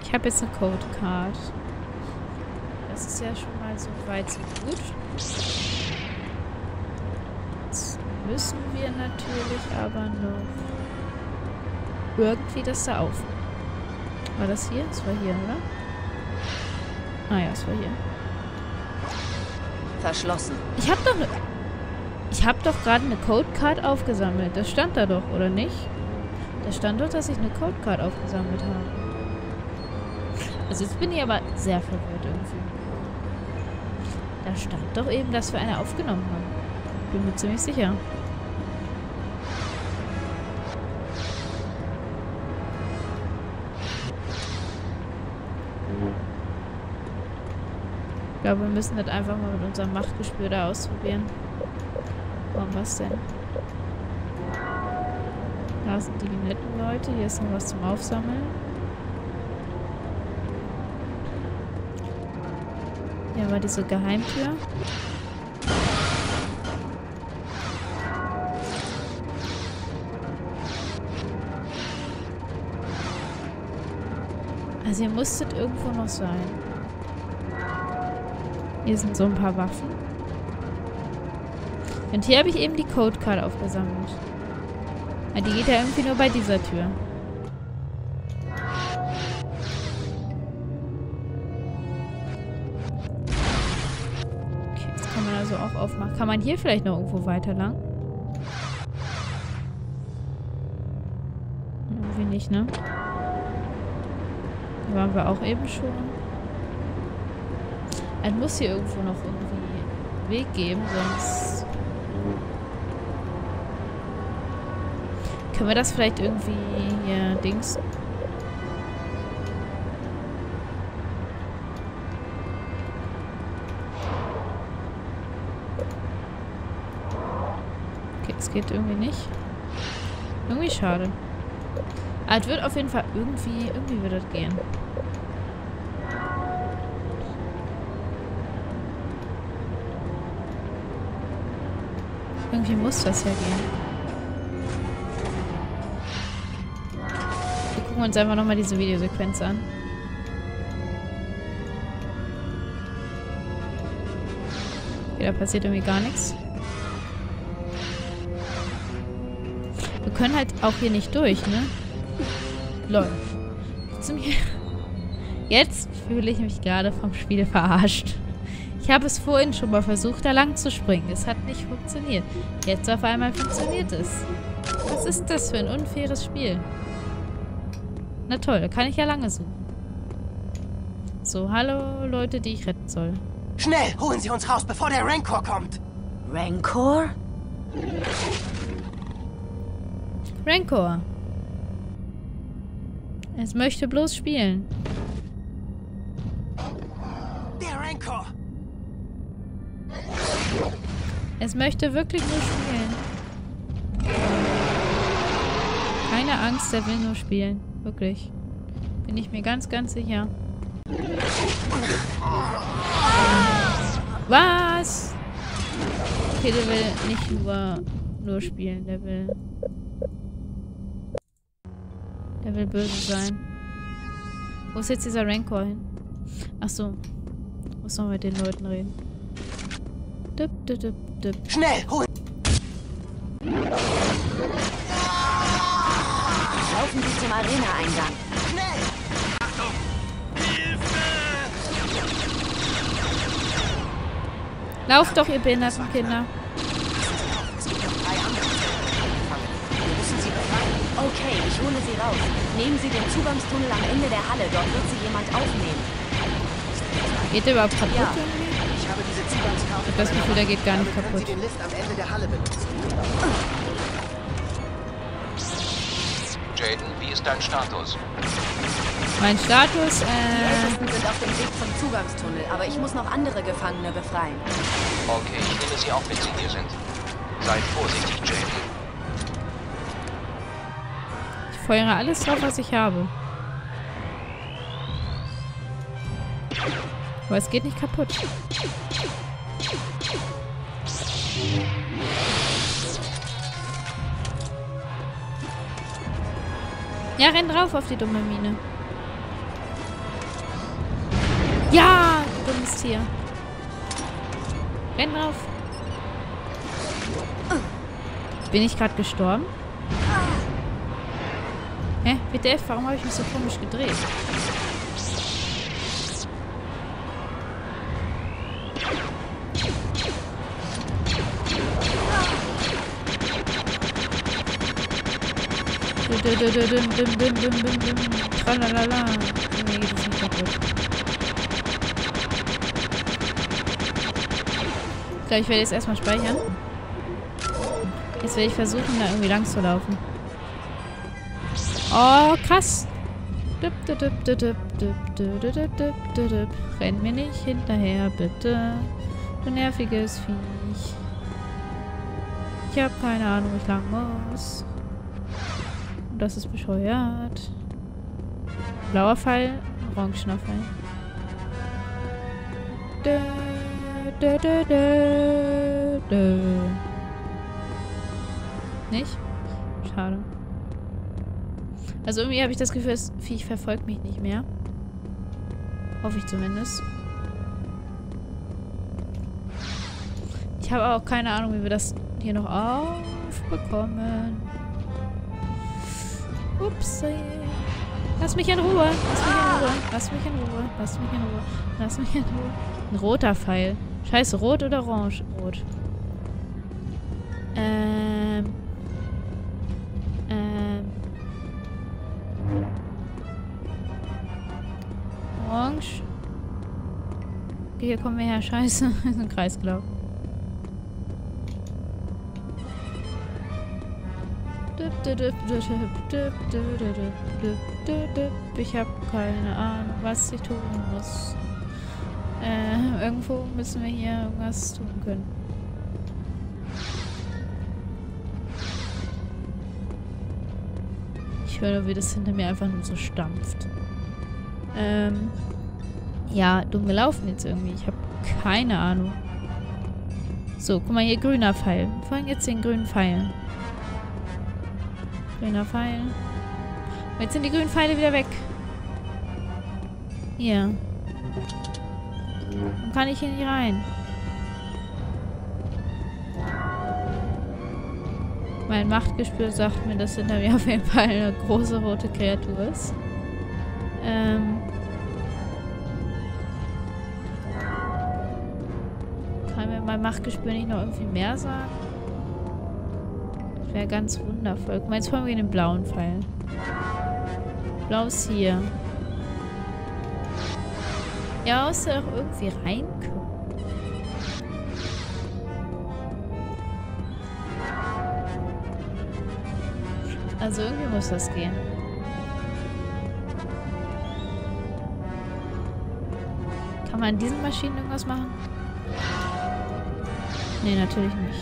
Ich habe jetzt eine Codecard. Das ist ja schon mal so weit, so gut. Jetzt müssen wir natürlich aber noch irgendwie das da auf. War das hier? Das war hier, oder? Ah ja, es war hier. Verschlossen. Ich habe doch gerade eine Codecard aufgesammelt. Das stand da doch, oder nicht? Da stand doch, dass ich eine Codecard aufgesammelt habe. Also jetzt bin ich aber sehr verwirrt irgendwie. Da stand doch eben, dass wir eine aufgenommen haben. Bin mir ziemlich sicher. Ich glaube, wir müssen das einfach mal mit unserem Machtgespür da ausprobieren. Warum was denn? Da sind die netten Leute. Hier ist noch was zum Aufsammeln. Hier war diese Geheimtür. Also hier muss das irgendwo noch sein. Hier sind so ein paar Waffen. Und hier habe ich eben die Codecard aufgesammelt. Ja, die geht ja irgendwie nur bei dieser Tür. Okay, das kann man also auch aufmachen. Kann man hier vielleicht noch irgendwo weiter lang? Irgendwie nicht, ne? Da waren wir auch eben schon. Es muss hier irgendwo noch irgendwie einen Weg geben, sonst... Können wir das vielleicht irgendwie hier Dings... Okay, es geht irgendwie nicht. Irgendwie schade. Aber es wird auf jeden Fall irgendwie wird das gehen. Irgendwie muss das ja gehen. Wir gucken uns einfach nochmal diese Videosequenz an. Okay, da passiert irgendwie gar nichts. Wir können halt auch hier nicht durch, ne? Lol. Jetzt fühle ich mich gerade vom Spiel verarscht. Ich habe es vorhin schon mal versucht, da lang zu springen. Es hat nicht funktioniert. Jetzt auf einmal funktioniert es. Was ist das für ein unfaires Spiel? Na toll, da kann ich ja lange suchen. So, hallo Leute, die ich retten soll. Schnell, holen Sie uns raus, bevor der Rancor kommt. Rancor? Rancor. Es möchte bloß spielen. Der Rancor. Es möchte wirklich nur spielen. Keine Angst, er will nur spielen. Wirklich. Bin ich mir ganz, ganz sicher. Was? Okay, der will nicht nur spielen. Der will böse sein. Wo ist jetzt dieser Rancor hin? Ach so. Muss noch mit den Leuten reden. Dip, dip, dip, dip. Schnell, holen! Laufen Sie zum Arena-Eingang. Schnell! Achtung! Hilfe! Lauft doch, ihr behinderten Kinder. Es gibt noch 3 andere. Wir müssen sie befreien. Okay, ich hole Sie raus. Nehmen Sie den Zugangstunnel am Ende der Halle. Dort wird Sie jemand aufnehmen. Geht der überhaupt kaputt Ja. irgendwie? Ich habe diese Zugangskarte. Ich hab das Gefühl, der geht gar nicht Damit können kaputt. Sie den Lift am Ende der Halle benutzen. Jaden, wie ist dein Status? Mein Status, Die Ältesten sind auf dem Weg zum Zugangstunnel, aber ich muss noch andere Gefangene befreien. Okay, ich nehme sie auch, wenn sie hier sind. Sei vorsichtig, Jaden. ich feuere alles drauf, was ich habe. Aber es geht nicht kaputt. Ja, renn drauf auf die dumme Mine. Ja, du dummes Tier. Renn drauf. Bin ich gerade gestorben? Hä? WTF, warum habe ich mich so komisch gedreht? Tralalala. Nee, geht es nicht kaputt. Ich glaube, ich werde jetzt erstmal speichern. Jetzt werde ich versuchen, da irgendwie lang zu laufen. Oh, krass. Renn mir nicht hinterher, bitte. Du nerviges Viech. Ich habe keine Ahnung, wo ich lang muss. Und das ist bescheuert. Blauer Pfeil, orangener Pfeil. Nicht? Schade. Also irgendwie habe ich das Gefühl, das Viech verfolgt mich nicht mehr. Hoffe ich zumindest. Ich habe auch keine Ahnung, wie wir das hier noch aufbekommen. Ups. Lass mich in Ruhe. Lass mich in Ruhe. Lass mich in Ruhe. Lass mich in Ruhe. Lass mich in Ruhe. Ein roter Pfeil. Scheiße, rot oder orange? Rot. Orange. Okay, hier kommen wir her. Scheiße. Das ist ein Kreis gelaufen. Ich habe keine Ahnung, was ich tun muss. Irgendwo müssen wir hier irgendwas tun können. Ich höre, wie das hinter mir einfach nur so stampft. Ja, dumm gelaufen jetzt irgendwie. Ich habe keine Ahnung. So, guck mal hier, grüner Pfeil. Wir folgen jetzt den grünen Pfeilen. Grüner Pfeil. Und jetzt sind die grünen Pfeile wieder weg. Hier. Warum kann ich hier nicht rein? Mein Machtgespür sagt mir, dass hinter mir auf jeden Fall eine große rote Kreatur ist. Kann mir mein Machtgespür nicht noch irgendwie mehr sagen? Das wäre ganz wundervoll. Guck mal, jetzt folgen wir den blauen Pfeil. Blau ist hier. Ja, muss er auch irgendwie reinkommen. Also irgendwie muss das gehen. Kann man an diesen Maschinen irgendwas machen? Nee, natürlich nicht.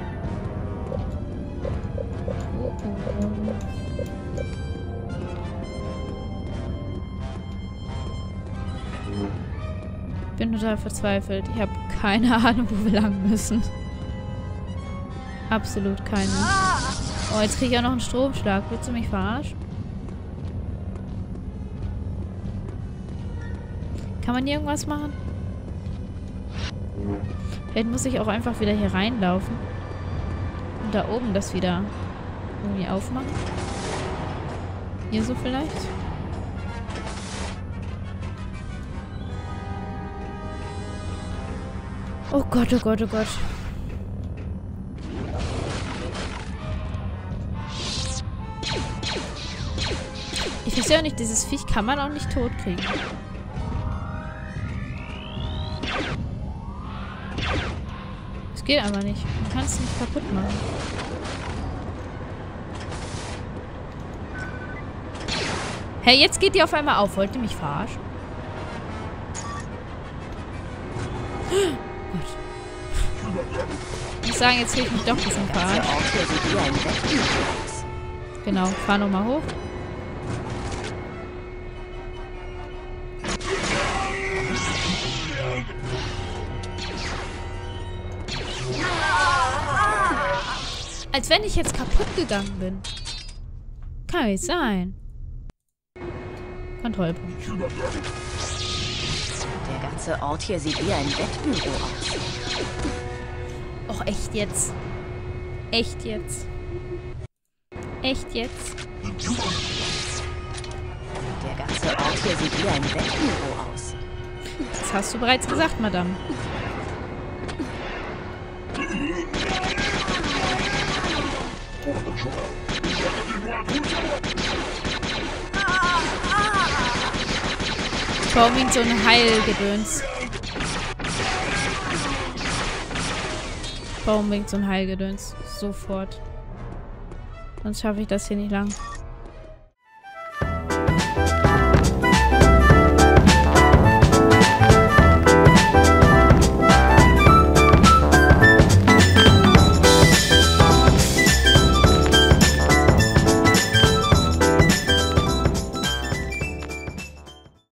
Ich bin total verzweifelt. Ich habe keine Ahnung, wo wir lang müssen. Absolut keine. Oh, jetzt kriege ich auch noch einen Stromschlag. Willst du mich verarschen? Kann man hier irgendwas machen? Vielleicht muss ich auch einfach wieder hier reinlaufen. Und da oben das wieder irgendwie aufmachen. Hier so vielleicht? Oh Gott, oh Gott, oh Gott. Ich verstehe auch nicht, dieses Viech kann man auch nicht tot kriegen. Es geht aber nicht. Man kann es nicht kaputt machen. Hey, jetzt geht die auf einmal auf. Wollt ihr mich verarschen? Ich muss sagen, jetzt fühle ich mich doch ein bisschen verarscht. Genau, fahr nochmal hoch. Als wenn ich jetzt kaputt gegangen bin. Kann nicht sein. Kontrollpunkt. Der ganze Ort hier sieht wie ein Wettbüro aus. Och, echt jetzt? Echt jetzt? Echt jetzt? Der ganze Ort hier sieht wie ein Wettbüro aus. Das hast du bereits gesagt, Madame. Warum ihn so ein Heilgedöns? Warum winkt so ein Heilgedöns? Sofort. Sonst schaffe ich das hier nicht lang.